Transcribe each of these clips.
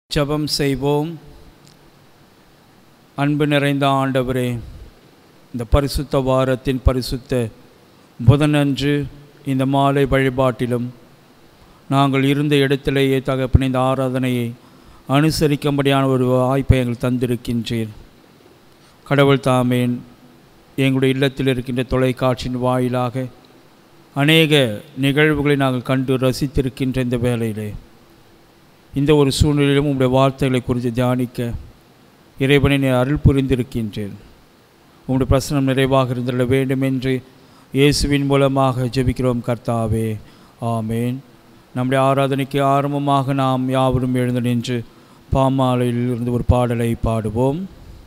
ஜெபம் செய்வோம். அன்பு நிறைந்த ஆண்டவரே, இந்த பரிசுத்த வாரத்தின் பரிசுத்த புதனன்று இந்த மாலை வழிபாட்டிலும் நாங்கள் இருந்த இடத்திலேயே தகப்பன இந்த ஆராதனையை அனுசரிக்கும்படியான ஒரு வாய்ப்பை எங்கள் தந்திருக்கின்றீர். கடவுள் தாமேன் எங்களுடைய இல்லத்தில் இருக்கின்ற தொலைக்காட்சியின் வாயிலாக அநேக நிகழ்வுகளை நாங்கள் கண்டு ரசித்திருக்கின்ற இந்த வேளையிலே இந்த ஒரு சூழ்நிலையிலும் உங்களுடைய வார்த்தைகளை குறித்து தியானிக்க இறைவனை அருள் புரிந்திருக்கின்றேன். உங்களுடைய பிரசனம் நிறைவாக இருந்துள்ள வேண்டும் என்று இயேசுவின் மூலமாக ஜெபிக்கிறோம் கர்த்தாவே, ஆமேன். நம்முடைய ஆராதனைக்கு ஆரம்பமாக நாம் யாவரும் எழுந்து நின்று பாமாலையில் இருந்து ஒரு பாடலை பாடுவோம்.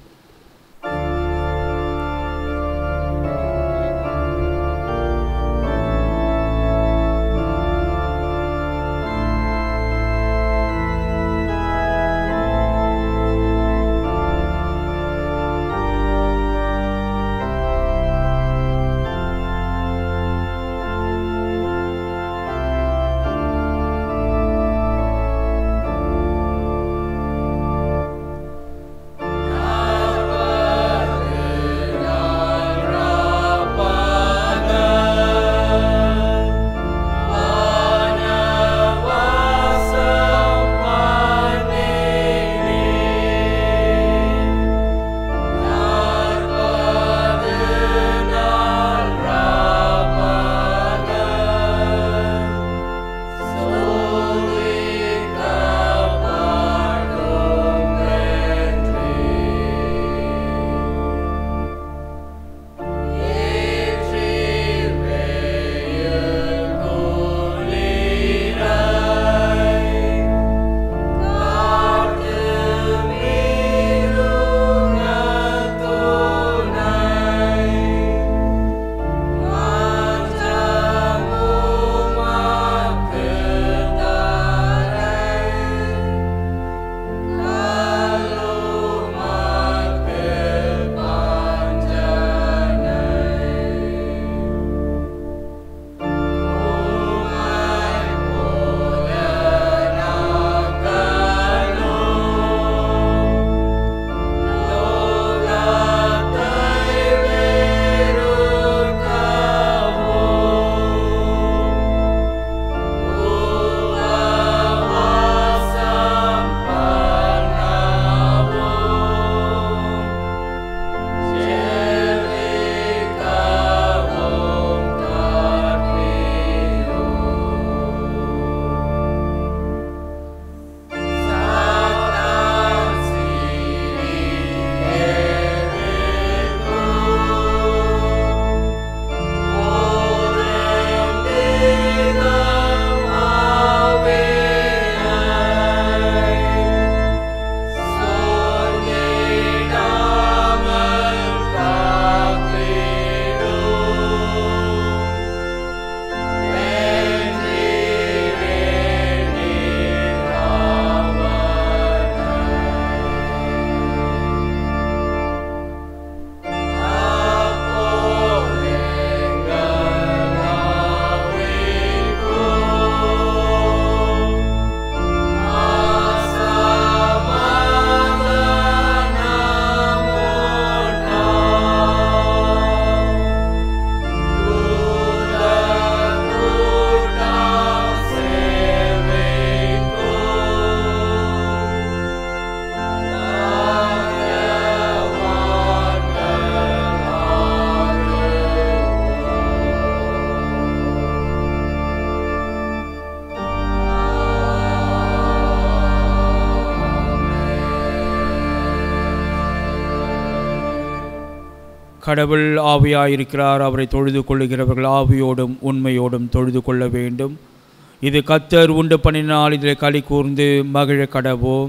கடவுள் ஆவியாயிருக்கிறார். அவரை தொழுது கொள்ளுகிறவர்கள் ஆவியோடும் உண்மையோடும் தொழுது கொள்ள வேண்டும். இது கர்த்தர் உண்டு பண்ணினால் இதில் களி கூர்ந்து மகிழ கடவோம்.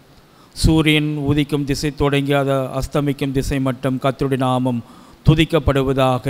சூரியன் உதிக்கும் திசை தொடங்கி அதை அஸ்தமிக்கும் திசை மட்டும் கர்த்தருடைய நாமம் துதிக்கப்படுவதாக.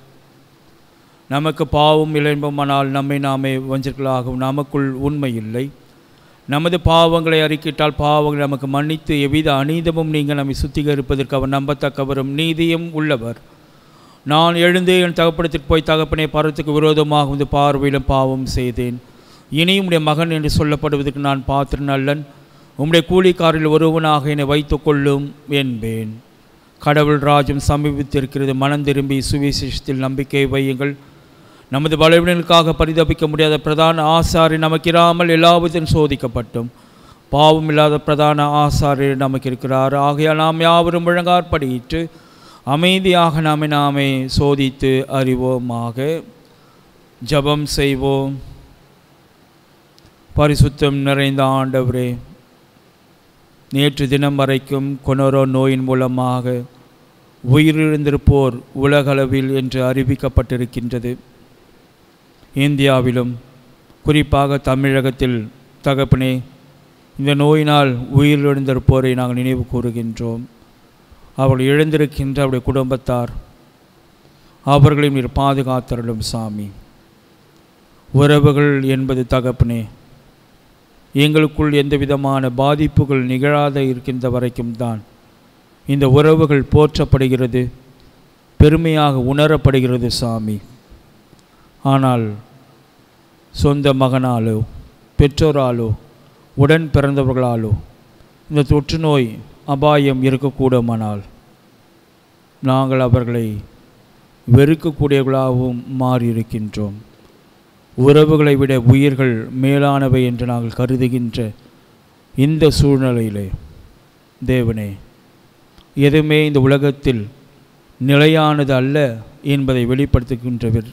நமக்கு பாவம் இழன்பமானால் நம்மை நாமே வஞ்சர்களாகவும் நமக்குள் உண்மை இல்லை. நமது பாவங்களை அறிக்கிட்டால் பாவங்களை நமக்கு மன்னித்து எவ்வித அநீதமும் நீங்கள் நம்மை சுத்திகரிப்பதற்கு அவர் நம்பத்தக்கவரும் நீதியும் உள்ளவர். நான் எழுந்து என் தகப்பனத்திற்கு போய் தகப்பனை பரத்துக்கு விரோதமாக வந்து பார்வையிலும் பாவம் செய்தேன். இனியும் உடைய மகன் என்று சொல்லப்படுவதற்கு நான் பாத்திரன் அல்லன். உம்முடைய கூலிக்காரில் ஒருவனாக என்னை வைத்துக் கொள்ளும் என்பேன். கடவுள் ராஜ்யம் சமீபித்திருக்கிறது. மனம் திரும்பி சுவிசேஷத்தில் நம்பிக்கை வையுங்கள். நமது பலவீனங்களுக்காக பரிதபிக்க முடியாத பிரதான ஆசாரி நமக்கிராமல் எல்லாவற்றையும் சோதிக்கப்பட்டும் பாவம் இல்லாத பிரதான ஆசாரியர் நமக்கு இருக்கிறார். ஆகையால் நாம் யாவரும் முழங்காற்படியிட்டு அமைதியாக நாமே சோதித்து அறிவோமாக. ஜெபம் செய்வோம். பரிசுத்தம் நிறைந்த ஆண்டவரே, நேற்று தினம் வரைக்கும் கொனோரா நோயின் மூலமாக உயிரிழந்திருப்போர் உலகளவில் என்று அறிவிக்கப்பட்டிருக்கின்றது. இந்தியாவிலும் குறிப்பாக தமிழகத்தில் தகப்பனே, இந்த நோயினால் உயிரிழந்திருப்போரை நாங்கள் நினைவு கூறுகின்றோம். அவர்கள் இழந்திருக்கின்ற அவருடைய குடும்பத்தார், அவர்களையும் நீர் பாதுகாத்தருளும் சாமி. உறவுகள் என்பது தகப்பனே, எங்களுக்குள் எந்த விதமான பாதிப்புகள் நிகழாத இருக்கின்ற வரைக்கும் தான் இந்த உறவுகள் போற்றப்படுகிறது, பெருமையாக உணரப்படுகிறது சாமி. ஆனால் சொந்த மகனாலோ பெற்றோராலோ உடன் பிறந்தவர்களாலோ இந்த தொற்று நோய் அபாயம் இருக்கக்கூடுமானால் நாங்கள் அவர்களை வெறுக்கக்கூடியவர்களாகவும் மாறியிருக்கின்றோம். உறவுகளை விட உயிர்கள் மேலானவை என்று நாங்கள் கருதுகின்ற இந்த சூழ்நிலையிலே தேவனே, எதுவுமே இந்த உலகத்தில் நிலையானது அல்ல என்பதை வெளிப்படுத்துகின்றவர்.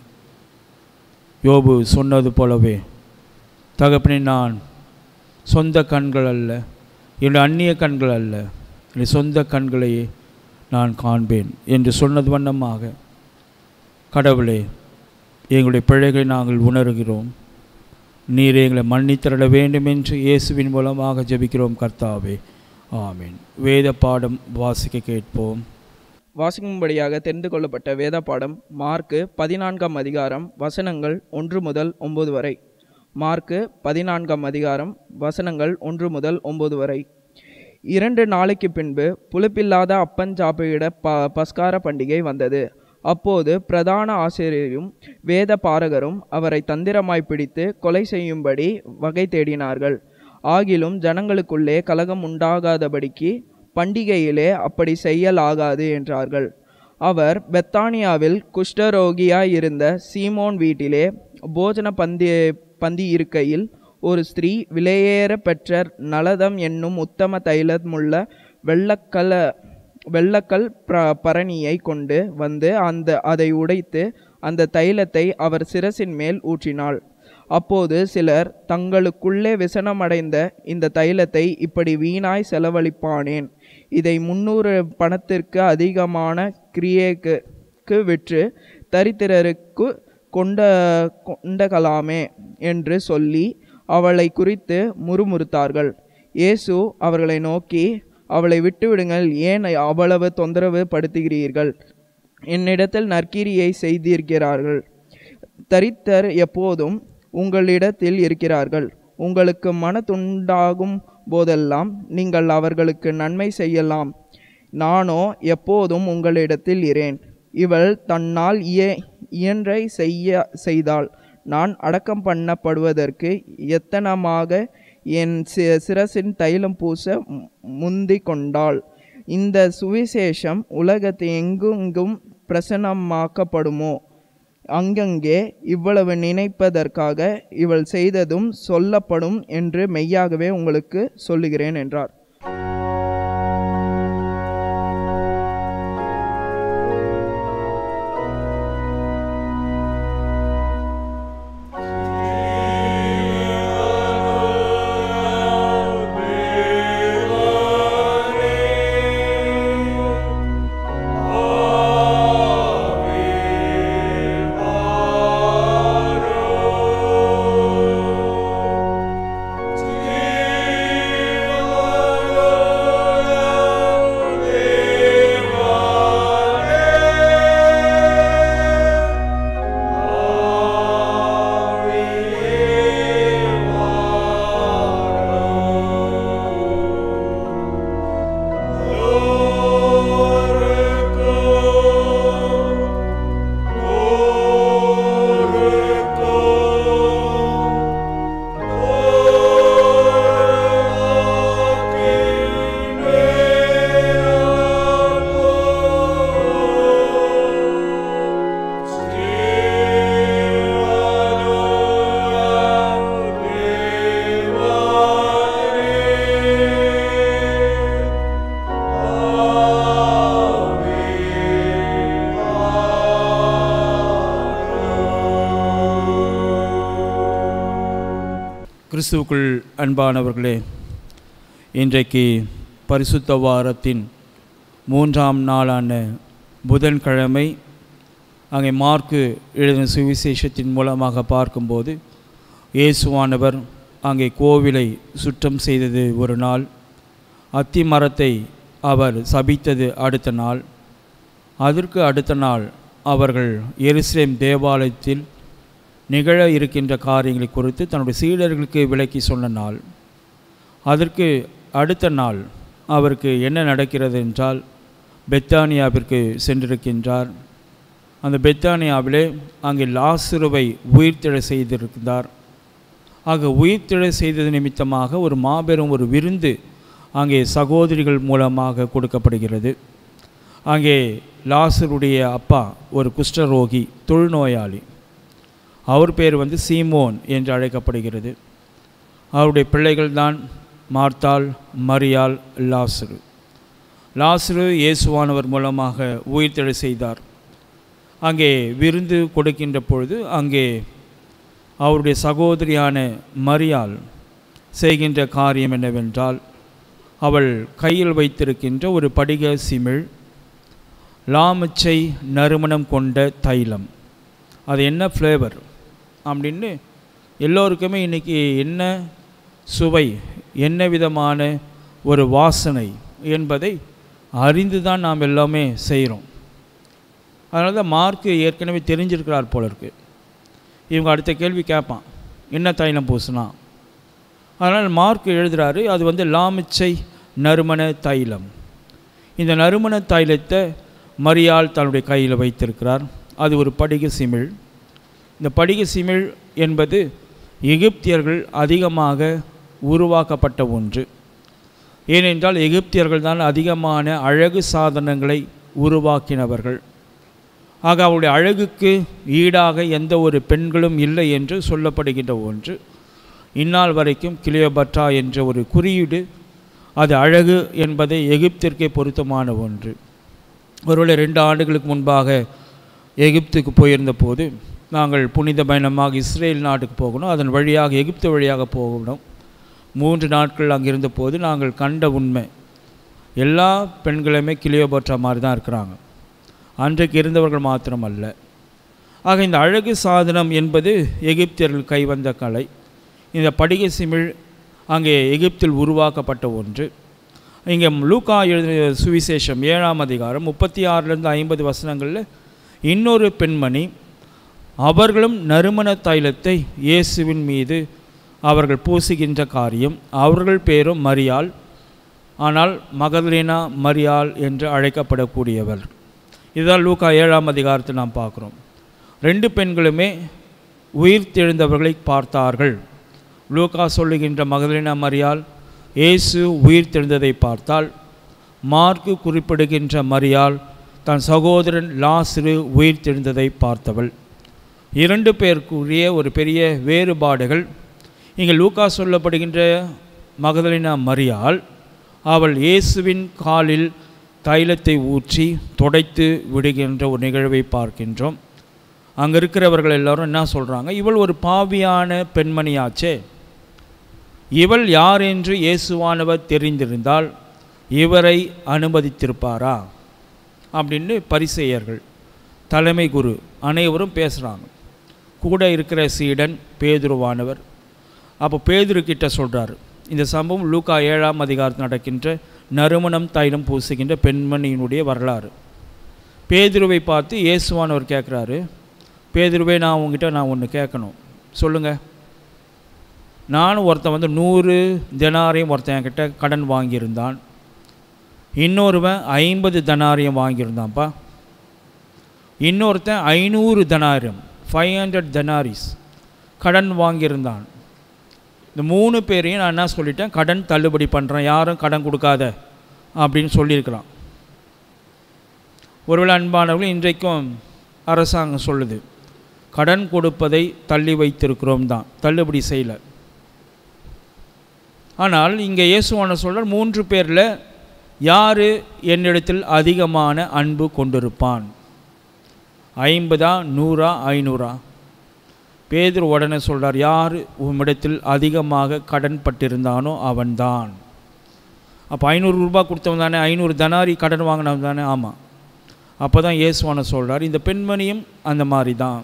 யோபு சொன்னது போலவே தகப்பனே, நான் சொந்த கண்கள் அல்ல, என்னுடைய அந்நிய கண்கள் அல்ல, என்னுடைய சொந்த கண்களையே நான் காண்பேன் என்று சொன்னது வண்ணமாக கடவுளே, எங்களுடைய பிழைகளை நாங்கள் உணர்கிறோம். நீர் எங்களை மன்னித்தருள வேண்டும் என்று இயேசுவின் மூலமாக ஜெபிக்கிறோம் கர்த்தாவே, ஆமீன். வேத பாடம் வாசிக்க கேட்போம். வாசிக்கும்படியாக தெரிந்து கொள்ளப்பட்ட வேத பாடம் மார்க்கு 14ஆம் அதிகாரம் வசனங்கள் 1 முதல் 9 வரை. மார்க்கு 14ஆம் அதிகாரம் வசனங்கள் 1 முதல் 9 வரை. 2 நாளைக்கு பின்பு புளிப்பில்லாத அப்பன் சாப்பிட பஸ்கார பண்டிகை வந்தது. அப்போது பிரதான ஆசிரியரும் வேத பாரகரும் அவரை தந்திரமாய் பிடித்து கொலை செய்யும்படி வகை தேடினார்கள். ஆகிலும் ஜனங்களுக்குள்ளே கலகம் உண்டாகாதபடிக்கு பண்டிகையிலே அப்படி செய்யலாகாது என்றார்கள். அவர் பெத்தானியாவில் குஷ்டரோகியாயிருந்த சீமோன் வீட்டிலே போஜன பந்தி இருக்கையில் ஒரு ஸ்திரீ விலையேற பெற்ற நலதம் என்னும் உத்தம தைலமுள்ள வெள்ளக்கல் பரணியை கொண்டு வந்து அதை உடைத்து அந்த தைலத்தை அவர் சிரசின் மேல் ஊற்றினாள். அப்போது சிலர், தங்களுக்குள்ளே விசனமடைந்த இந்த தைலத்தை இப்படி வீணாய் செலவழிப்பானேன், இதை 300 பணத்திற்கு அதிகமான கிரியைக்கு விற்று தரித்திரருக்கு கொண்டகலாமே என்று சொல்லி அவளை குறித்து முறுமுறுத்தார்கள். இயேசு அவர்களை நோக்கி, அவளை விட்டுவிடுங்கள், ஏன் அவ்வளவு தொந்தரவு படுத்துகிறீர்கள்? என்னிடத்தில் நற்கிரியை செய்திருக்கிறார்கள். தரித்தர் எப்போதும் உங்களிடத்தில் இருக்கிறார்கள். உங்களுக்கு மனதுண்டாகும் போதெல்லாம் நீங்கள் அவர்களுக்கு நன்மை செய்யலாம். நானோ எப்போதும் உங்களிடத்தில் இரேன். இவள் தன்னால் இயன்றை செய்தாள். நான் அடக்கம் பண்ணப்படுவதற்கு எத்தனமாக என் சிரசின் தைலம் பூச முந்தி கொண்டாள். இந்த சுவிசேஷம் உலகத்தை எங்கெங்கும் பிரசன்னமாக்கப்படுமோ அங்கங்கே இவ்வளவு நினைப்பதற்காக இவள் செய்ததும் சொல்லப்படும் என்று மெய்யாகவே உங்களுக்கு சொல்லுகிறேன் என்றார். Oh கிறிஸ்துவுக்குள் அன்பானவர்களே, இன்றைக்கு பரிசுத்த வாரத்தின் 3ஆம் நாளான புதன்கிழமை. அங்கே மார்க்கு எழுதின சுவிசேஷத்தின் மூலமாக பார்க்கும்போது இயேசுவானவர் அங்கே கோவிலை சுத்தம் செய்தது ஒரு நாள், அத்தி மரத்தை அவர் சபித்தது அடுத்த நாள், அதற்கு அடுத்த நாள் அவர்கள் எருசலேம் தேவாலயத்தில் நிகழ இருக்கின்ற காரியங்களை குறித்து தன்னுடைய சீடர்களுக்கு விளக்கி சொன்ன நாள், அதற்கு அடுத்த நாள் அவருக்கு என்ன நடக்கிறது என்றால் பெத்தானியாவிற்கு சென்றிருக்கின்றார். அந்த பெத்தானியாவிலே அங்கே லாசருவை உயிர்த்தெழ செய்திருக்கிறார். ஆக உயிர்த்தெழ செய்தது நிமித்தமாக ஒரு மாபெரும் ஒரு விருந்து அங்கே சகோதரிகள் மூலமாக கொடுக்கப்படுகிறது. அங்கே லாசருடைய அப்பா ஒரு குஷ்டரோகி, தொழுநோயாளி. அவர் பேர் சீமோன் என்று அழைக்கப்படுகிறது. அவருடைய பிள்ளைகள் தான் மார்த்தாள், மரியாள், லாசரு. லாசரு இயேசுவானவர் மூலமாக உயிர்த்தெழ செய்தார். அங்கே விருந்து கொடுக்கின்ற பொழுது அங்கே அவருடைய சகோதரியான மரியாள் செய்கின்ற காரியம் என்னவென்றால், அவள் கையில் வைத்திருக்கின்ற ஒரு படிக சிமிழ் லாமச்சை நறுமணம் கொண்ட தைலம். அது என்ன ஃப்ளேவர் அப்படின்னு எல்லோருக்குமே இன்றைக்கி என்ன சுவை, என்ன விதமான ஒரு வாசனை என்பதை அறிந்து தான் நாம் எல்லாமே செய்கிறோம். அதனால தான் மார்க்கு ஏற்கனவே தெரிஞ்சிருக்கிறார் போல இருக்கு. இவங்க அடுத்த கேள்வி கேட்பான், என்ன தைலம் பூசினா? அதனால் மார்க்கு எழுதுகிறாரு, அது லாமிச்சை நறுமண தைலம். இந்த நறுமண தைலத்தை மரியாள் தன்னுடைய கையில் வைத்திருக்கிறார். அது ஒரு படிக சிமிழ். இந்த படிக சிமிழ் என்பது எகிப்தியர்கள் அதிகமாக உருவாக்கப்பட்ட ஒன்று. ஏனென்றால் எகிப்தியர்கள் தான் அதிகமான அழகு சாதனங்களை உருவாக்கினவர்கள். ஆக அவருடைய அழகுக்கு ஈடாக எந்த ஒரு பெண்களும் இல்லை என்று சொல்லப்படுகின்ற ஒன்று. இந்நாள் வரைக்கும் கிளியோபட்ரா என்ற ஒரு குறியீடு, அது அழகு என்பதை எகிப்திற்கே பொருத்தமான ஒன்று. ஒருவேளை 2 ஆண்டுகளுக்கு முன்பாக எகிப்துக்கு போயிருந்த போது நாங்கள் புனித பயணமாக இஸ்ரேல் நாட்டுக்கு போகணும். அதன் வழியாக எகிப்து வழியாக போகணும். 3 நாட்கள் அங்கே இருந்த போது நாங்கள் கண்ட உண்மை, எல்லா பெண்களுமே கிளியோபட்ரா மாதிரி தான் இருக்கிறாங்க. அன்றைக்கு இருந்தவர்கள் மாத்திரமல்ல. ஆக இந்த அழகு சாதனம் என்பது எகிப்தியர்கள் கைவந்த கலை. இந்த படிக சிமிழ் அங்கே எகிப்தில் உருவாக்கப்பட்ட ஒன்று. இங்கே லூக்கா எழுதிய சுவிசேஷம் 7ஆம் அதிகாரம் 36லேருந்து 50 வசனங்களில் இன்னொரு பெண்மணி, அவர்களும் நறுமண தைலத்தை இயேசுவின் மீது அவர்கள் பூசுகின்ற காரியம். அவர்கள் பேரும் மரியாள், ஆனால் மகதலேனா மரியாள் என்று அழைக்கப்படக்கூடியவர். இதுதான் லூக்கா 7ஆம் அதிகாரத்தை நாம் பார்க்குறோம். 2 பெண்களுமே உயிர்த்தெழுந்தவர்களை பார்த்தார்கள். லூக்கா சொல்லுகின்ற மகதலேனா மரியாள் இயேசு உயிர்த்தெழுந்ததை பார்த்தால், மார்க்கு குறிப்பிடுகின்ற மரியாள் தன் சகோதரன் லாசரு உயிர்த்தெழுந்ததை பார்த்தவள். 2 பேருக்குரிய ஒரு பெரிய வேறுபாடுகள். இங்கே லூக்கா சொல்லப்படுகின்ற மகதலேனா மரியாள், அவள் இயேசுவின் காலில் தைலத்தை ஊற்றி துடைத்து விடுகின்ற ஒரு நிகழ்வை பார்க்கின்றோம். அங்கே இருக்கிறவர்கள் எல்லாரும் என்ன சொல்கிறாங்க, இவள் ஒரு பாவியான பெண்மணியாச்சே, இவள் யார் என்று இயேசுவானவர் தெரிந்திருந்தால் இவரை அனுமதித்திருப்பாரா அப்படின்னு பரிசேயர்கள், தலைமை குரு அனைவரும் பேசுகிறாங்க. கூட இருக்கிற சீடன் பேதுருவானவர். அப்போ பேதுரு கிட்ட சொல்கிறார், இந்த சம்பவம் லூக்கா 7ஆம் அதிகாரத்தில் நடக்கின்ற நறுமணம் தைலம் பூசுகின்ற பெண்மணியினுடைய வரலாறு. பேதுருவை பார்த்து இயேசுவானவர் கேட்குறாரு, பேதுருவே, நான் உங்ககிட்ட ஒன்று கேட்கணும், சொல்லுங்கள். நானும் ஒருத்தன் 100 தெனாரியம் ஒருத்தன் என்கிட்ட கடன் வாங்கியிருந்தான், இன்னொருவன் 50 தெனாரியம் வாங்கியிருந்தான்ப்பா, இன்னொருத்தன் 500 தெனாரியம் 500 தெனாரிஸ் கடன் வாங்கியிருந்தான். இந்த 3 பேரையும் நான் என்ன சொல்லிட்டேன், கடன் தள்ளுபடி பண்ணுறேன், யாரும் கடன் கொடுக்காத அப்படின்னு சொல்லியிருக்கிறான். ஒருவேளை அன்பானவர்கள், இன்றைக்கும் அரசாங்கம் சொல்லுது கடன் கொடுப்பதை தள்ளி வைத்திருக்கிறோம் தான், தள்ளுபடி செய்யலை. ஆனால் இங்கே இயேசுவானவர் சொல்கிறார், 3 பேரில் யார் என்னிடத்தில் அதிகமான அன்பு கொண்டிருப்பான்? 50, 100, 500? பேதுரு உடனே சொல்கிறார், யார் உம்மிடத்தில் அதிகமாக கடன் பட்டிருந்தானோ அவன்தான். அப்போ 500 ரூபாய் கொடுத்தவன் தானே, 500 தனாரி கடன் வாங்கினவன் தானே? ஆமாம். அப்போ தான் இயேசுவான சொல்கிறார், இந்த பெண்மணியும் அந்த மாதிரி தான்.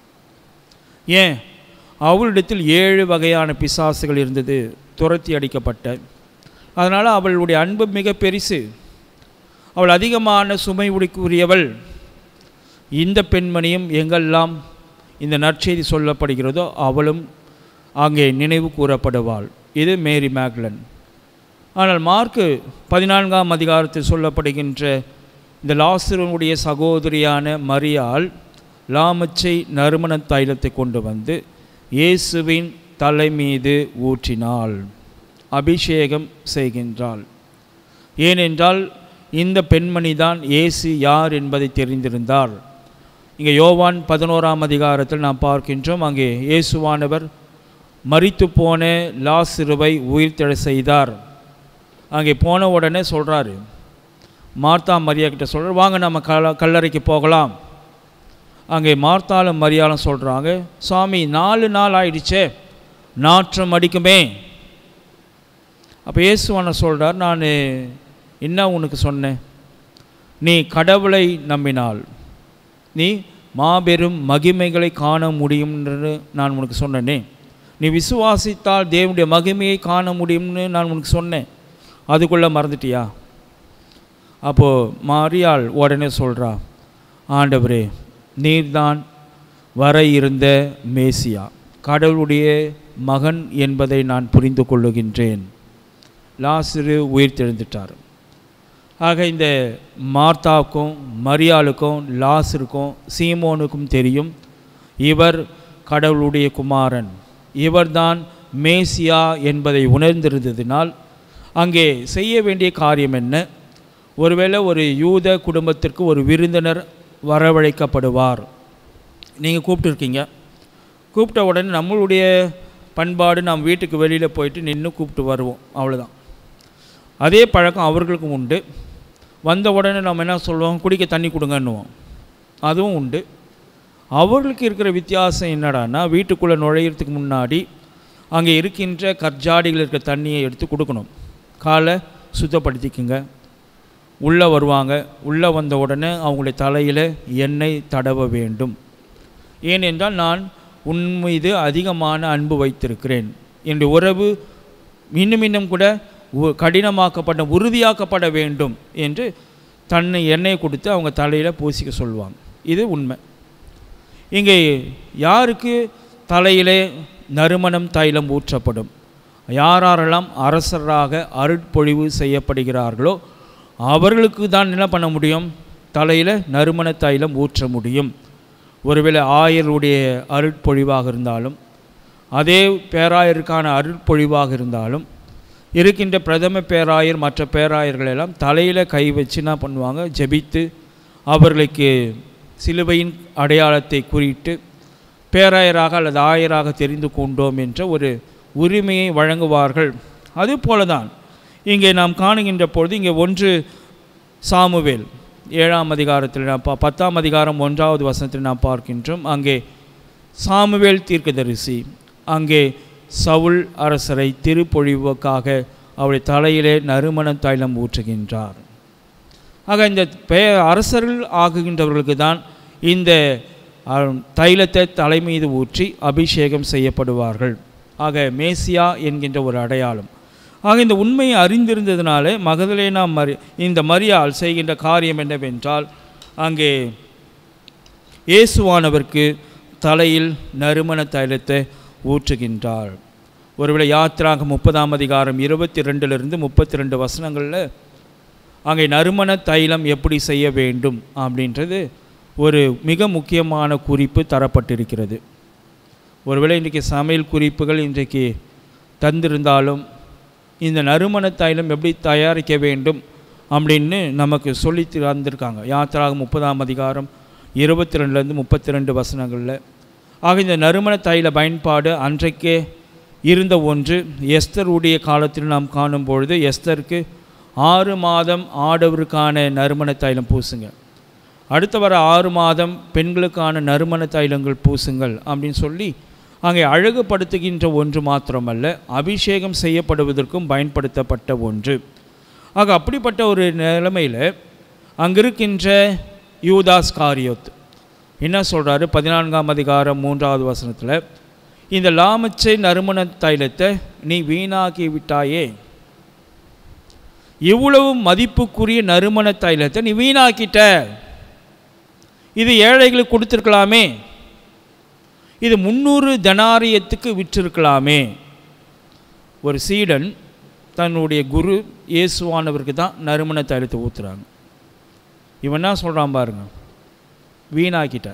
ஏன்? அவளிடத்தில் 7 வகையான பிசாசுகள் இருந்தது, துரத்தி அடிக்கப்பட்ட. அதனால் அவளுடைய அன்பு மிக பெரிசு, அவள் அதிகமான சுமை உடைக்குரியவள். இந்த பெண்மணியும் எங்கெல்லாம் இந்த நற்செய்தி சொல்லப்படுகிறதோ அவளும் அங்கே நினைவு கூறப்படுவாள். இது மேரி மேக்லன். ஆனால் மார்க்கு 14ஆம் அதிகாரத்தில் சொல்லப்படுகின்ற இந்த லாசருடைய சகோதரியான மரியாள் லாமச்சை நறுமண தைலத்தை கொண்டு வந்து இயேசுவின் தலை மீது ஊற்றினாள், அபிஷேகம் செய்கின்றாள். ஏனென்றால் இந்த பெண்மணி தான் இயேசு யார் என்பதை தெரிந்திருந்தார். இங்கே யோவான் 11ஆம் அதிகாரத்தில் நாம் பார்க்கின்றோம், அங்கே இயேசுவானவர் மரித்து போன லாசருவை உயிர்த்தெழ செய்தார். அங்கே போன உடனே சொல்கிறாரு, மார்த்தா மரியா கிட்ட சொல்கிறார், வாங்க நம்ம கல்லறைக்கு போகலாம். அங்கே மார்த்தாலும் மரியாலும் சொல்கிறாங்க, சுவாமி 4 நாள் ஆயிடுச்சே, நாற்றம் அடிக்குமே. அப்போ இயேசுவான சொல்கிறார், நான் என்ன உனக்கு சொன்னேன்? நீ கடவுளை நம்பினால் நீ மாபெரும் மகிமைகளை காண முடியும்னு நான் உனக்கு சொன்னேனே. நீ விசுவாசித்தால் தேவனுடைய மகிமையை காண முடியும்னு நான் உனக்கு சொன்னேன், அதுக்குள்ளே மறந்துட்டியா? அப்போது மரியாள் உடனே சொல்கிறா, ஆண்டவரே, நீர்தான் வர இருந்த மேசியா, கடவுளுடைய மகன் என்பதை நான் புரிந்து கொள்ளுகின்றேன். லாசரு உயிர்த்தெழுந்துட்டார். ஆக இந்த மார்த்தாவுக்கும் மரியாளுக்கும் லாசருக்கும் சீமோனுக்கும் தெரியும், இவர் கடவுளுடைய குமாரன், இவர்தான் மேசியா என்பதை உணர்ந்திருந்ததினால் அங்கே செய்ய வேண்டிய காரியம் என்ன? ஒருவேளை ஒரு யூத குடும்பத்திற்கு ஒரு விருந்தினர் வரவழைக்கப்படுவார். நீங்கள் கூப்பிட்டுருக்கீங்க, கூப்பிட்ட உடனே நம்மளுடைய பண்பாடு நாம் வீட்டுக்கு வெளியில் போயிட்டு நின்று கூப்பிட்டு வருவோம், அவ்வளோதான். அதே பழக்கம் அவர்களுக்கும் உண்டு. வந்த உடனே நம்ம என்ன சொல்லுவோம்? குடிக்க தண்ணி கொடுங்கன்னுவோம், அதுவும் உண்டு. அவர்களுக்கு இருக்கிற வித்தியாசம் என்னடான்னா, வீட்டுக்குள்ளே நுழையிறதுக்கு முன்னாடி அங்கே இருக்கின்ற கற்ஜாடிகள் இருக்கிற தண்ணியை எடுத்து கொடுக்கணும், காலை சுத்தப்படுத்திக்குங்க. உள்ளே வருவாங்க, உள்ளே வந்த உடனே அவங்களுடைய தலையில் எண்ணெய் தடவ வேண்டும். ஏனென்றால் நான் உன் மீது அதிகமான அன்பு வைத்திருக்கிறேன், என்னுடைய உறவு இன்னும் கூட கடினமாக்கப்பட உறுதியாக்கப்பட வேண்டும் என்று தன்னை எண்ணெயை கொடுத்து அவங்க தலையில் பூசிக்க சொல்லுவாங்க. இது உண்மை. இங்கே யாருக்கு தலையிலே நறுமணம் தைலம் ஊற்றப்படும்? யாரெல்லாம் அரசராக அருட்பொழிவு செய்யப்படுகிறார்களோ அவர்களுக்கு தான் என்ன பண்ண முடியும்? தலையில் நறுமண தைலம் ஊற்ற முடியும். ஒருவேளை ஆயருடைய அருட்பொழிவாக இருந்தாலும், அதே பேராயருக்கான அருட்பொழிவாக இருந்தாலும், இருக்கின்ற பிரதம பேராயர் மற்ற பேராயர்களெல்லாம் தலையில் கை வச்சு என்ன பண்ணுவாங்க? ஜெபித்து அவர்களுக்கு சிலுவையின் அடையாளத்தை குறித்து பேராயராக அல்லது ஆயராக தெரிந்து கொண்டோம் என்ற ஒரு உரிமையை வழங்குவார்கள். அதுபோல தான் இங்கே நாம் காணுகின்ற பொழுது இங்கே 1 சாமுவேல் 7ஆம் அதிகாரத்தில் 10ஆம் அதிகாரம் 1வது வசனத்தில் நாம் பார்க்கின்றோம். அங்கே சாமுவேல் தீர்க்கதரிசி அங்கே சவுல் அரசரை திருப்பொழிவுக்காக அவருடைய தலையிலே நறுமண தைலம் ஊற்றுகின்றார். ஆக இந்த அரசர்கள் ஆகுகின்றவர்களுக்கு தான் இந்த தைலத்தை தலை மீது ஊற்றி அபிஷேகம் செய்யப்படுவார்கள். ஆக மேசியா என்கின்ற ஒரு அடையாளம். ஆக இந்த உண்மையை அறிந்திருந்ததினாலே மகதலேனா இந்த மரியாள் செய்கின்ற காரியம் என்னவென்றால், அங்கே இயேசுவானவருக்கு தலையில் நறுமண தைலத்தை ஊற்றுகின்றார். ஒருவேளை யாத்திராகம் 30ஆம் அதிகாரம் 22லிருந்து 32 வசனங்களில் அங்கே நறுமண தைலம் எப்படி செய்ய வேண்டும் அப்படின்றது ஒரு மிக முக்கியமான குறிப்பு தரப்பட்டிருக்கிறது. ஒருவேளை இன்றைக்கு சமையல் குறிப்புகள் இன்றைக்கு தந்திருந்தாலும் இந்த நறுமண தைலம் எப்படி தயாரிக்க வேண்டும் அப்படின்னு நமக்கு சொல்லி தந்திருக்காங்க. யாத்திராகம் 30ஆம் அதிகாரம் 22லேருந்து 32 வசனங்களில். ஆக இந்த நறுமண தைல பயன்பாடு அன்றைக்கே இருந்த ஒன்று. எஸ்தருடைய காலத்தில் நாம் காணும் பொழுது எஸ்தருக்கு 6 மாதம் ஆடவருக்கான நறுமண தைலம் பூசுங்க, அடுத்த வர 6 மாதம் பெண்களுக்கான நறுமண தைலங்கள் பூசுங்கள் அப்படின்னு சொல்லி அங்கே அழகுபடுத்துகின்ற ஒன்று மாத்திரமல்ல, அபிஷேகம் செய்யப்படுவதற்கும் பயன்படுத்தப்பட்ட ஒன்று. ஆக அப்படிப்பட்ட ஒரு நிலைமையில் அங்கே இருக்கின்ற யூதாஸ் காரியோத் என்ன சொல்கிறாரு? 14ஆம் அதிகாரம் 3வது வசனத்தில், இந்த லாமச்சை நறுமண தைலத்தை நீ வீணாக்கி விட்டாயே, இவ்வளவு மதிப்புக்குரிய நறுமண தைலத்தை நீ வீணாக்கிட்ட, இது ஏழைகளுக்கு கொடுத்துருக்கலாமே, இது 300 தெனாரியத்துக்கு விற்றிருக்கலாமே. ஒரு சீடன் தன்னுடைய குரு இயேசுவானவருக்கு தான் நறுமண தைலத்தை ஊற்றுறாங்க. இவன் என்ன சொல்கிறான் பாருங்க, வீணாக்கிட்ட,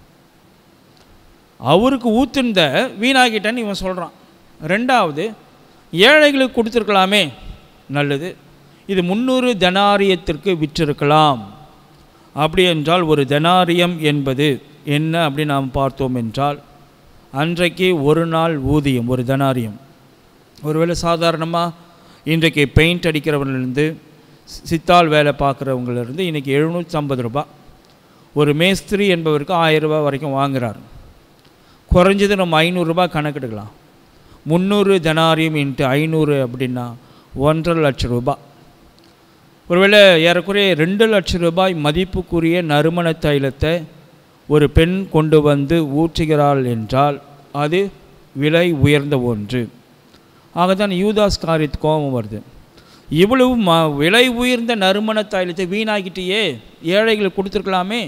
அவருக்கு ஊற்றுந்த வீணாக்கிட்டேன்னு இவன் சொல்கிறான். ரெண்டாவது, ஏழைகளுக்கு கொடுத்துருக்கலாமே, நல்லது, இது 300 தெனாரியத்திற்கு விற்றிருக்கலாம். அப்படி என்றால் ஒரு தெனாரியம் என்பது என்ன அப்படி நாம் பார்த்தோம் என்றால், அன்றைக்கு ஒரு நாள் ஊதியம் ஒரு தெனாரியம். ஒருவேளை சாதாரணமாக இன்றைக்கு பெயிண்ட் அடிக்கிறவர்லேருந்து சித்தால் வேலை பார்க்குறவங்களிருந்து இன்றைக்கி 750 ரூபா, ஒரு மேஸ்திரி என்பவருக்கு 1000 ரூபா வரைக்கும் வாங்குகிறார். குறைஞ்சது நம்ம 500 ரூபா கணக்கெடுக்கலாம். 300 தெனாரியம் இன்ட்டு 500 அப்படின்னா 1.5 லட்சம் ரூபாய். ஒருவேளை ஏறக்குறைய 2 லட்சம் ரூபாய் மதிப்புக்குரிய நறுமண தைலத்தை ஒரு பெண் கொண்டு வந்து ஊற்றுகிறாள் என்றால் அது விலை உயர்ந்த ஒன்று. ஆகத்தான் யூதாஸ் காரியத்துக்கு கோபம் வருது. இவ்வளவு விலை உயர்ந்த நறுமண தைலத்தை வீணாக்கிட்டே, ஏழைகளுக்கு கொடுத்துருக்கலாமே.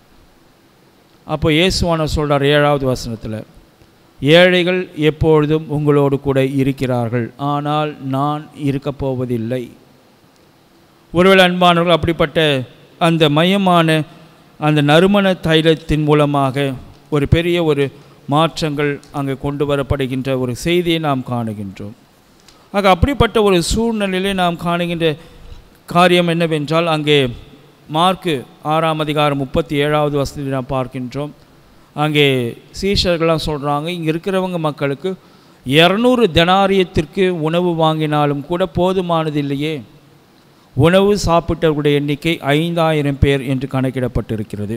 அப்போ இயேசுவானவர் சொல்கிறார் 7வது வசனத்தில், ஏழைகள் எப்பொழுதும் உங்களோடு கூட இருக்கிறார்கள், ஆனால் நான் இருக்கப் போவதில்லை. ஒருவேளை அன்பானவர்கள் அப்படிப்பட்ட அந்த மையமான அந்த நறுமண தைலத்தின் மூலமாக ஒரு பெரிய ஒரு மாற்றங்கள் அங்கே கொண்டு வரப்படுகின்ற ஒரு செய்தியை நாம் காணுகின்றோம். ஆக அப்படிப்பட்ட ஒரு சூழ்நிலையிலே நாம் காணுகின்ற காரியம் என்னவென்றால், அங்கே மார்க்கு 6ஆம் அதிகாரம் 37வது வசனத்தில் நாம் பார்க்கின்றோம். அங்கே சீஷர்கள்லாம் சொல்கிறாங்க, இங்கே இருக்கிறவங்க மக்களுக்கு 200 தெனாரியத்திற்கு உணவு வாங்கினாலும் கூட போதுமானது இல்லையே, உணவு சாப்பிட்டவர்களுடைய எண்ணிக்கை 5000 பேர் என்று கணக்கிடப்பட்டிருக்கிறது.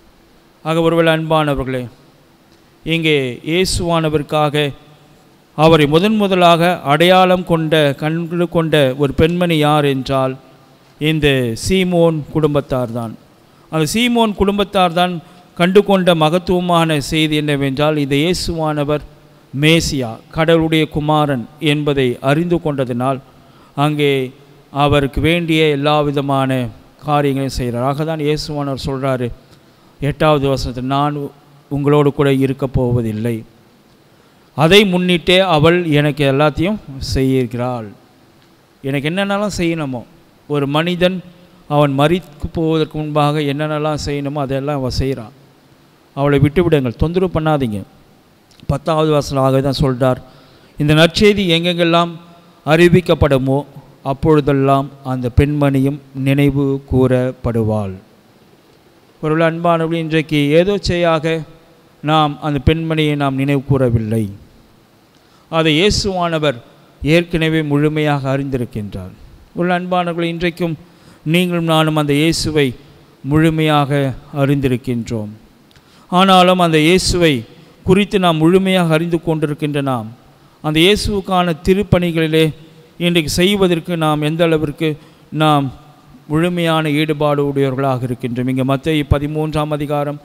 ஆக ஒருவேளை அன்பானவர்களே, இங்கே இயேசுவானவருக்காக அவரை முதலாக அடையாளம் கண்டு கொண்ட ஒரு பெண்மணி யார் என்றால் இந்த சீமோன் குடும்பத்தார் தான். அந்த சீமோன் குடும்பத்தார் தான் கண்டு கொண்ட மகத்துவமான செய்தி என்னவென்றால், இந்த இயேசுவானவர் மேசியா, கடவுளுடைய குமாரன் என்பதை அறிந்து கொண்டதினால் அங்கே அவருக்கு வேண்டிய எல்லா விதமான காரியங்களையும் செய்கிறார். ஆக தான் இயேசுவானவர் சொல்கிறாரு 8வது வசனத்தில், நான் உங்களோடு கூட இருக்க போவதில்லை, அதை முன்னிட்டே அவள் எனக்கு எல்லாத்தையும் செய்கிறாள். எனக்கு என்னென்னலாம் செய்யணுமோ, ஒரு மனிதன் அவன் மரித்து போவதற்கு முன்பாக என்னென்னலாம் செய்யணுமோ அதெல்லாம் அவள் செய்கிறான். அவளை விட்டு விடுங்கள், தொந்தரவு பண்ணாதீங்க. 10வது வசனமாக தான் சொல்கிறார், இந்த நற்செய்தி எங்கெங்கெல்லாம் அறிவிக்கப்படுமோ அப்பொழுதெல்லாம் அந்த பெண்மணியும் நினைவு கூறப்படுவாள். ஒரு அன்பானவர்கள், இன்றைக்கு ஏதோ செய்யாக நாம் அந்த பெண்மணியை நாம் நினைவு கூறவில்லை. அதை இயேசுவானவர் ஏற்கனவே முழுமையாக அறிந்திருக்கின்றார். ஒரு அன்பானவர்கள், இன்றைக்கும் நீங்களும் நானும் அந்த இயேசுவை முழுமையாக அறிந்திருக்கின்றோம். ஆனாலும் அந்த இயேசுவை குறித்து நாம் முழுமையாக அறிந்து கொண்டிருக்கின்ற நாம் அந்த இயேசுவுக்கான திருப்பணிகளிலே இன்றைக்கு செய்வதற்கு நாம் எந்த அளவிற்கு நாம் முழுமையான ஈடுபாடு உடையவர்களாக இருக்கின்றோம். இங்கே மத்தேயு 13ஆம் அதிகாரம்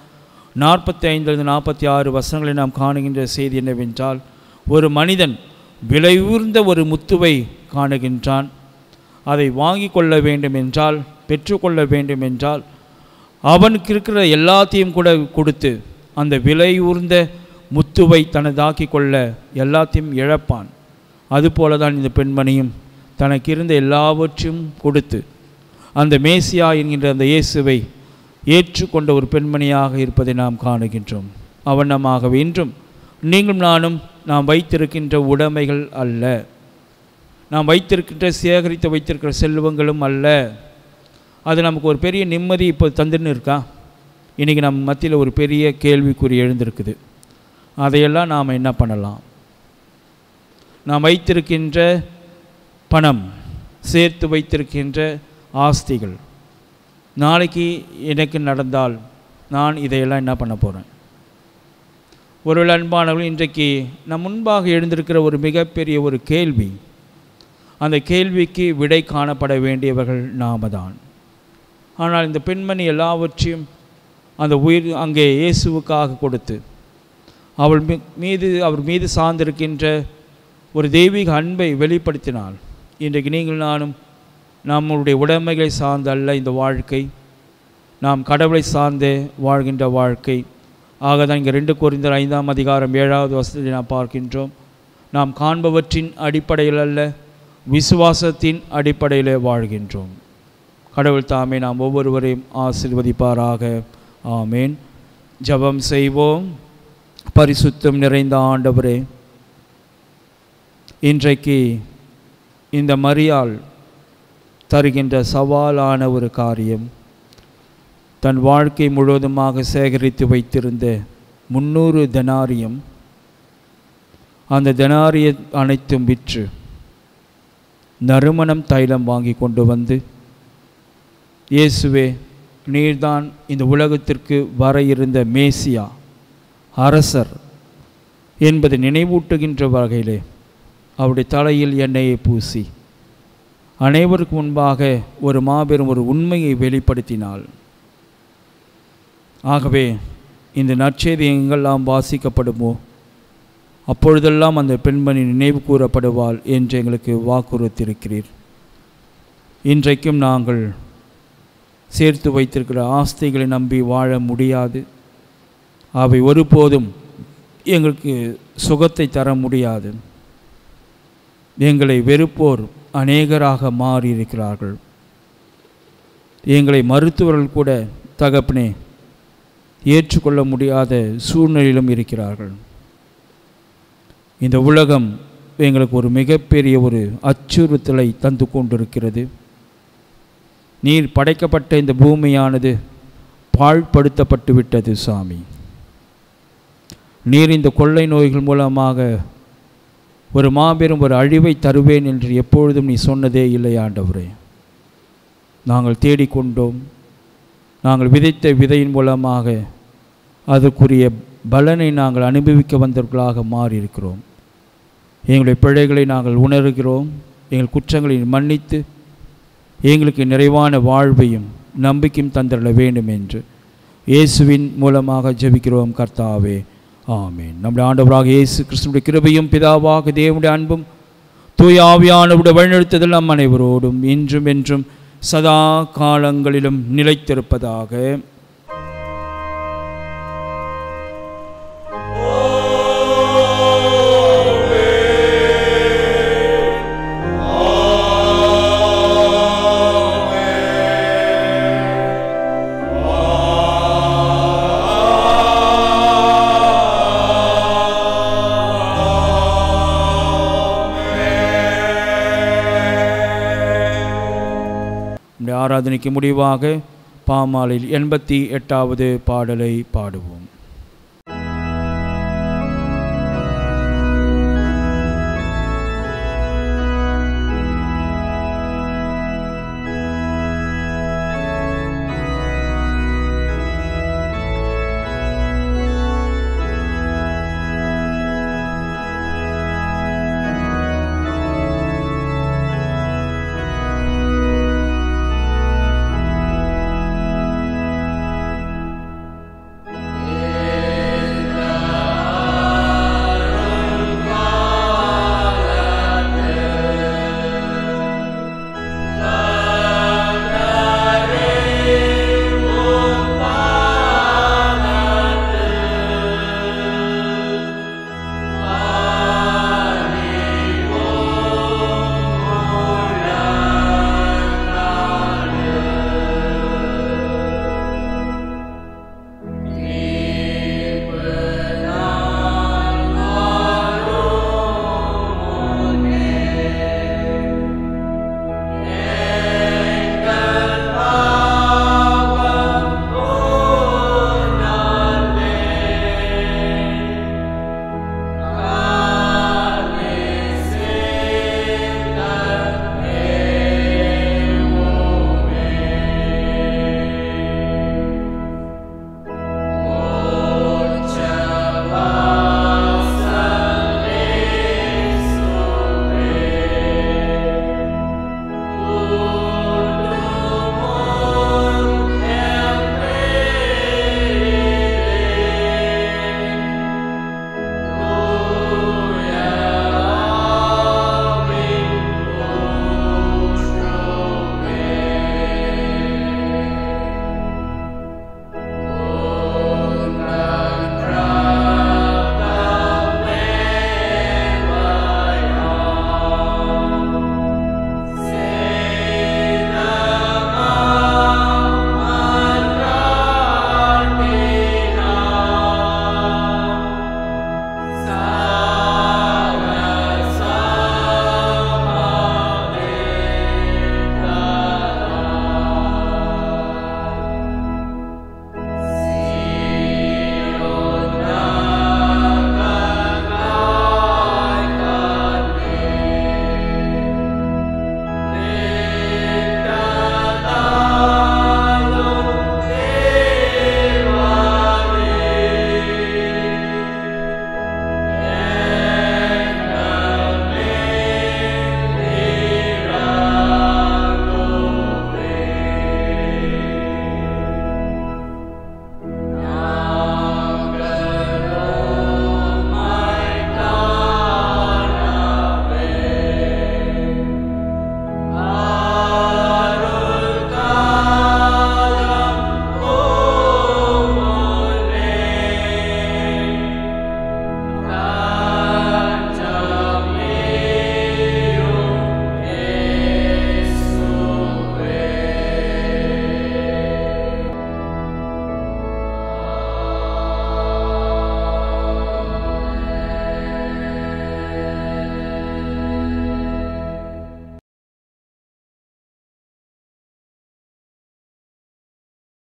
45-46 வசனங்களை நாம் காணுகின்ற செய்தி என்னவென்றால், ஒரு மனிதன் விலை உயர்ந்த ஒரு முத்துவை காணுகின்றான். அதை வாங்கி கொள்ள வேண்டும் என்றால், பெற்றுக்கொள்ள வேண்டும் என்றால் அவனுக்கு இருக்கிற எல்லாத்தையும் கூட கொடுத்து அந்த விலை உயர்ந்த முத்துவை தனதாக்கி கொள்ள எல்லாத்தையும் இழப்பான். அதுபோல தான் இந்த பெண்மணியும் தனக்கு இருந்த எல்லாவற்றையும் கொடுத்து அந்த மேசியா என்கின்ற அந்த இயேசுவை ஏற்றுக்கொண்ட ஒரு பெண்மணியாக இருப்பதை நாம் காணுகின்றோம். அவனமாகவே இன்றும் நீங்களும் நானும் நாம் வைத்திருக்கின்ற உடைமைகள் அல்ல, நாம் வைத்திருக்கின்ற சேகரித்து வைத்திருக்கிற செல்வங்களும் அல்ல. அது நமக்கு ஒரு பெரிய நிம்மதி இப்போ தந்துன்னு இருக்கா? இன்றைக்கி நம்ம மத்தியில் ஒரு பெரிய கேள்விக்குறி எழுந்திருக்குது. அதையெல்லாம் நாம் என்ன பண்ணலாம்? நாம் வைத்திருக்கின்ற பணம், சேர்த்து வைத்திருக்கின்ற ஆஸ்திகள், நாளைக்கு எனக்கு நடந்தால் நான் இதையெல்லாம் என்ன பண்ண போகிறேன்? ஒரு அன்பானவர்கள், இன்றைக்கு நம் முன்பாக எழுந்திருக்கிற ஒரு மிகப்பெரிய ஒரு கேள்வி, அந்த கேள்விக்கு விடை காணப்பட வேண்டியவர்கள் நாம தான். ஆனால் இந்த பெண்மணி எல்லாவற்றையும் அந்த உயிர் அங்கே இயேசுவுக்காக கொடுத்து அவர் மீது சார்ந்திருக்கின்ற ஒரு தெய்வீக அன்பை வெளிப்படுத்தினாள். இன்றைக்கு நீங்கள் நானும் நம்முடைய உடைமைகளை சார்ந்த அல்ல இந்த வாழ்க்கை, நாம் கடவுளை சார்ந்தே வாழ்கின்ற வாழ்க்கை. ஆகதான் இங்கே 2 கொரிந்தியர் 5ஆம் அதிகாரம் 7வது வசனத்தை நாம் பார்க்கின்றோம். நாம் காண்பவற்றின் அடிப்படையில் அல்ல, விசுவாசத்தின் அடிப்படையில் வாழ்கின்றோம். கடவுள் தாமே நாம் ஒவ்வொருவரையும் ஆசீர்வதிப்பாராக. ஆமேன். ஜெபம் செய்வோம். பரிசுத்தம் நிறைந்த ஆண்டவரே, இன்றைக்கு இந்த மரியாள் தருகின்ற சவாலான ஒரு காரியம், தன் வாழ்க்கை முழுவதுமாக சேகரித்து வைத்திருந்த 300 தெனாரியம், அந்த தெனாரிய அனைத்தும் விற்று நறுமணம் தைலம் வாங்கி கொண்டு வந்து, இயேசுவே நீர்தான் இந்த உலகத்திற்கு வர இருந்த மேசியா, அரசர் என்பதை நினைவூட்டுகின்ற வகையிலே அவருடைய தலையில் எண்ணெயை பூசி அனைவருக்கு முன்பாக ஒரு மாபெரும் ஒரு உண்மையை வெளிப்படுத்தினாள். ஆகவே இந்த நற்செய்தி எங்கெல்லாம் வாசிக்கப்படுமோ அப்பொழுதெல்லாம் அந்த பெண்மணி நினைவு கூறப்படுவாள் என்று எங்களுக்கு வாக்குறுத்திருக்கிறீர். இன்றைக்கும் நாங்கள் சேர்த்து வைத்திருக்கிற ஆஸ்திகளை நம்பி வாழ முடியாது. அவை ஒருபோதும் எங்களுக்கு சுகத்தை தர முடியாது. எங்களை வெறுப்போர் அநேகராக மாறியிருக்கிறார்கள். எங்களை மருத்துவர்கள் கூட தகப்பனே ஏற்றுக்கொள்ள முடியாத சூழ்நிலையிலும் இருக்கிறார்கள். இந்த உலகம் எங்களுக்கு ஒரு மிகப்பெரிய ஒரு அச்சுறுத்தலை தந்து கொண்டிருக்கிறது. நீர் படைக்கப்பட்ட இந்த பூமியானது பாழ்படுத்தப்பட்டு விட்டது சாமி. நீர் இந்த கொள்ளை நோய்கள் மூலமாக ஒரு மாபெரும் ஒரு அழிவை தருவேன் என்று எப்பொழுதும் நீ சொன்னதே இல்லை ஆண்டவரே. நாங்கள் தேடிக்கொண்டோம். நாங்கள் விதைத்த விதையின் மூலமாக அதற்குரிய பலனை நாங்கள் அனுபவிக்க வந்தவர்களாக மாறியிருக்கிறோம். எங்களுடைய பிழைகளை நாங்கள் உணர்கிறோம். எங்கள் குற்றங்களை மன்னித்து எங்களுக்கு நிறைவான வாழ்வையும் நம்பிக்கையும் தந்திட வேண்டும் என்று இயேசுவின் மூலமாக ஜெபிக்கிறோம் கர்த்தாவே. ஆமேன். நம்முடைய ஆண்டவராக இயேசு கிறிஸ்துவின் கிருபையும் பிதாவாக தேவனுடைய அன்பும் தூய ஆவியானவருடைய வழிநடத்துதல் நம் அனைவரோடும் இன்றும் என்றும் சதா காலங்களிலும் நிலைத்திருப்பதாக. ஆராதனைக்கு முடிவாக பாமாலில் 88வது பாடலை பாடுவோம்.